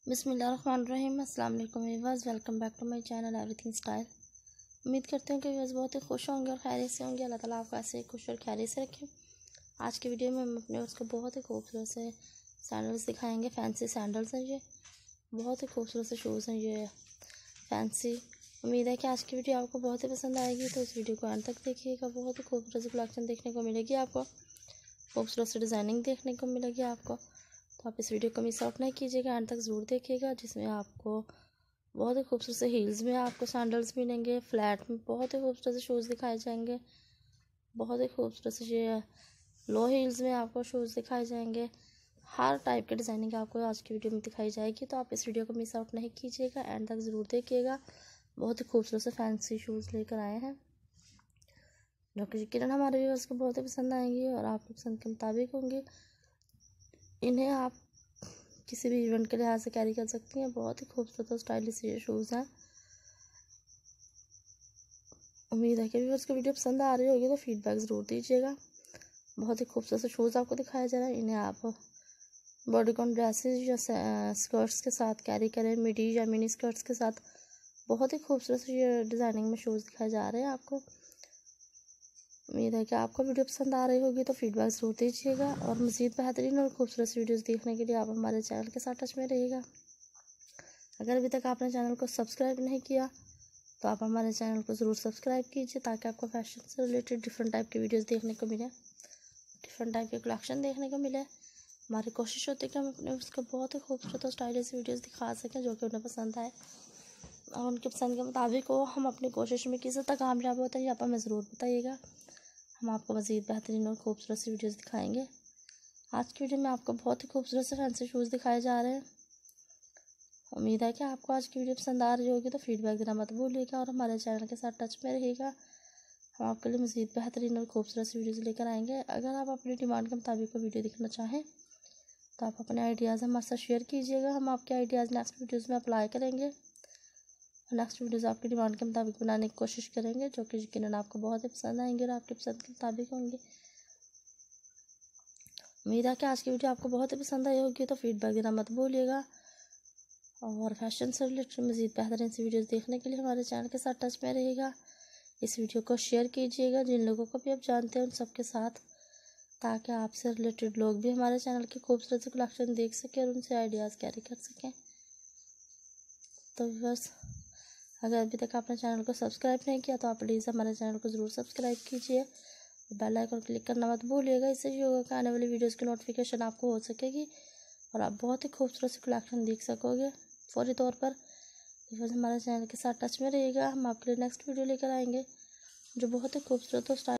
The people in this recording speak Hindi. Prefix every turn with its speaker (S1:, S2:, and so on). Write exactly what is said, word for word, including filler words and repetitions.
S1: बिस्मिल्लाहिर्रहमानिर्रहीम। अस्सलाम वालेकुम viewers, welcome back to my channel Everything Style. उम्मीद करते हैं कि व्यूअर्स बहुत ही खुश होंगे और खैरियत से होंगे। अल्लाह ताला आपको ऐसे ही खुश और खैरियत से रखें। आज की वीडियो में हम अपने उसको बहुत ही खूबसूरत से सैंडल्स दिखाएंगे। फैंसी सैंडल्स हैं ये, बहुत ही खूबसूरत से शूज़ हैं ये फैंसी। उम्मीद है कि आज की वीडियो आपको बहुत ही पसंद आएगी, तो इस वीडियो को अंत तक देखिएगा। बहुत ही खूबसूरत सी कलेक्शन देखने को मिलेगी आपको, खूबसूरत सी डिज़ाइनिंग देखने को मिलेगी आपको। तो आप इस वीडियो को मिस आउट नहीं कीजिएगा, अंत तक ज़रूर देखिएगा, जिसमें आपको बहुत ही खूबसूरत से हील्स में आपको सैंडल्स मिलेंगे। फ्लैट में बहुत ही खूबसूरत से शूज़ दिखाए जाएंगे, बहुत ही खूबसूरत से ये लो हील्स में आपको शूज़ दिखाए जाएंगे। हर टाइप के डिज़ाइनिंग आपको आज की वीडियो में दिखाई जाएगी, तो आप इस वीडियो को मिस आउट नहीं कीजिएगा, एंड तक ज़रूर देखिएगा। बहुत ही खूबसूरत से फैंसी शूज़ लेकर आए हैं, जो कि यकीनन हमारे व्यूअर्स को बहुत ही पसंद आएंगी और आपकी पसंद के मुताबिक होंगे। इन्हें आप किसी भी इवेंट के लिहाज से कैरी कर सकती हैं। बहुत ही खूबसूरत और स्टाइलिश ये शूज़ हैं। उम्मीद है कि व्यूअर्स को वीडियो पसंद आ रही होगी, तो फीडबैक ज़रूर दीजिएगा। बहुत ही खूबसूरत से शूज़ आपको दिखाया जा रहा है। इन्हें आप बॉडीकॉन ड्रेसेस या स्कर्ट्स के साथ कैरी करें, मिडी या मिनी स्कर्ट्स के साथ। बहुत ही खूबसूरत से ये डिज़ाइनिंग में शूज़ दिखाए जा रहे हैं आपको। उम्मीद है कि आपको वीडियो पसंद आ रही होगी, तो फीडबैक ज़रूर दीजिएगा। और मज़ीद बेहतरीन और खूबसूरत वीडियोस देखने के लिए आप हमारे चैनल के साथ टच में रहिएगा। अगर अभी तक आपने चैनल को सब्सक्राइब नहीं किया, तो आप हमारे चैनल को ज़रूर सब्सक्राइब कीजिए, ताकि आपको फैशन से रिलेटेड डिफरेंट टाइप की वीडियोज़ देखने को मिले, डिफरेंट टाइप के कलेक्शन देखने को मिले। हमारी कोशिश होती है कि हम अपने उसको बहुत ही खूबसूरत और स्टाइलिश वीडियोज़ दिखा सकें, जो कि उन्हें पसंद आए और उनके पसंद के मुताबिक हो। हम अपनी कोशिश में किस तक कामयाब होते हैं, आप हमें ज़रूर बताइएगा। हम आपको मज़ीद बेहतरीन और खूबसूरत सी वीडियोज़ दिखाएंगे। आज की वीडियो में आपको बहुत ही खूबसूरत से फैंसी शूज़ दिखाए जा रहे हैं। उम्मीद है कि आपको आज की वीडियो पसंद आ रही होगी, तो फीडबैक देना मत भूलिएगा और हमारे चैनल के साथ टच में रहिएगा। हम आपके लिए मज़ीद बेहतरीन और खूबसूरत सी वीडियोज़ लेकर आएंगे। अगर आप अपनी डिमांड के मुताबिक कोई वीडियो देखना चाहें, तो आप अपने आइडियाज़ हमारे साथ शेयर कीजिएगा। हम आपके आइडियाज़ नेक्स्ट वीडियोज़ में अप्लाई करेंगे और नेक्स्ट वीडियोज़ आपकी डिमांड के मुताबिक बनाने की कोशिश करेंगे, जो कि यकीनन आपको बहुत ही पसंद आएंगे और आपकी पसंद के मुताबिक होंगे। उम्मीद है कि आज की वीडियो आपको बहुत ही पसंद आई होगी, तो फीडबैक देना मत भूलिएगा। और फैशन से रिलेटेड मज़ीद बेहतरीन सी वीडियोज़ देखने के लिए हमारे चैनल के साथ टच में रहिएगा। इस वीडियो को शेयर कीजिएगा जिन लोगों को भी आप जानते हैं उन सबके साथ, ताकि आपसे रिलेटेड लोग भी हमारे चैनल की खूबसूरत सी कलेक्शन देख सकें और उनसे आइडियाज़ कैरी कर सकें। तो बस, अगर अभी तक आपने चैनल को सब्सक्राइब नहीं किया, तो आप प्लीज़ हमारे चैनल को ज़रूर सब्सक्राइब कीजिए, बेल आइकन क्लिक करना मत भूलिएगा। इससे ये होगा कि आने वाली वीडियोज़ की नोटिफिकेशन आपको हो सकेगी और आप बहुत ही खूबसूरत सी कलेक्शन देख सकोगे फौरी तौर पर। तो फिर हमारे चैनल के साथ टच में रहिएगा। हम आपके लिए नेक्स्ट वीडियो लेकर आएंगे, जो बहुत ही खूबसूरत और